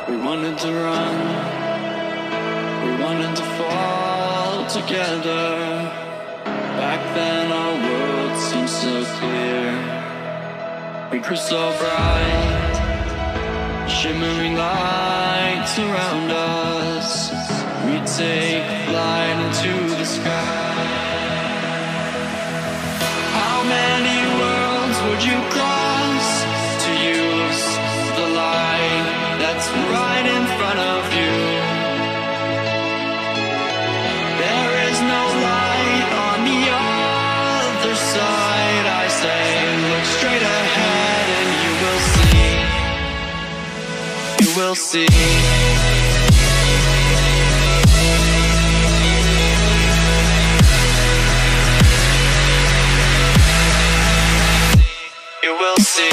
We wanted to run, we wanted to fall together. Back then our world seemed so clear. We grew so bright, shimmering lights around us. We take flight into the sky. How many worlds would you cross to use the light that's right in front of you? There is no light on the other side. I say, look straight ahead and you will see. You will see. You will see.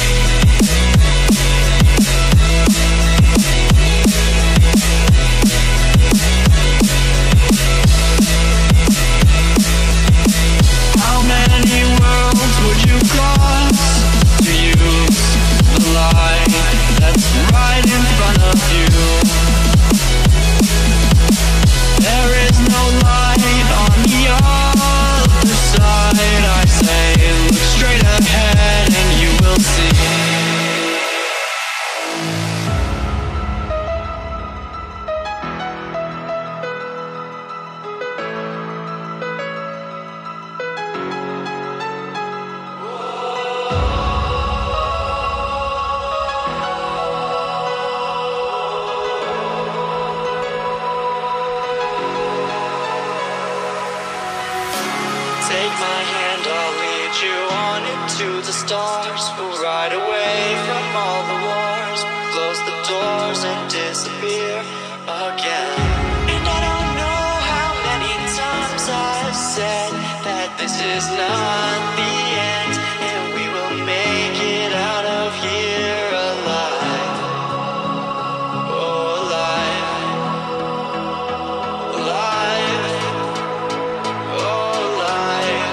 How many worlds would you cross to use the light that's right in front of you? There is no light on the other side. I say, look straight ahead and you will see. Take my hand, I'll lead you on into the stars. We'll ride away from all the wars, close the doors and disappear again. And I don't know how many times I've said that this is not the end, and we will make it out of here alive. Oh, alive. Alive. Oh, alive.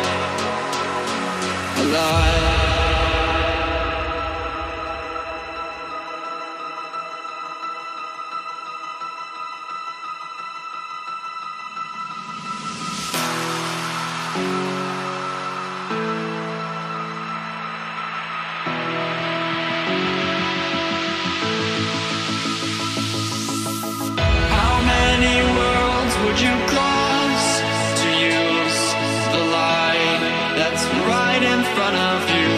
Alive. How many worlds would you cross to use the light that's right in front of you?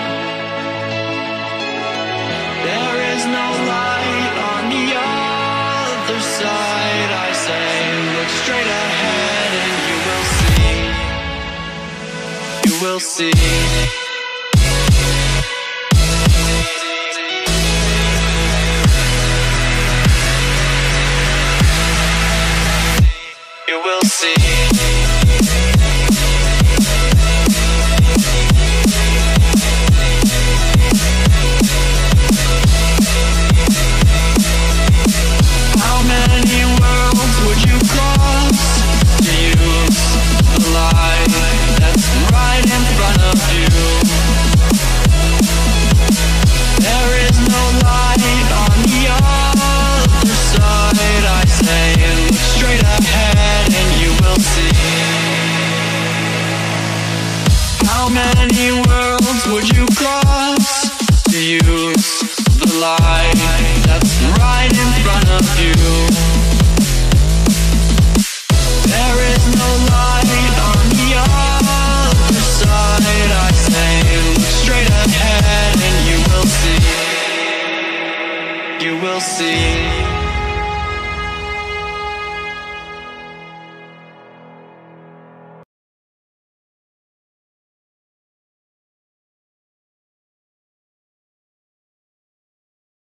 There is no light on the other side. I say, look straight ahead and you will see. You will see. You will see. How many worlds would you cross to use the light that's right in front of you? There is no light on the other side. I say, look straight ahead and you will see. How many worlds would you cross to use the light that's right in front of you? There is no light on the other side. I say, look straight ahead and you will see. You will see.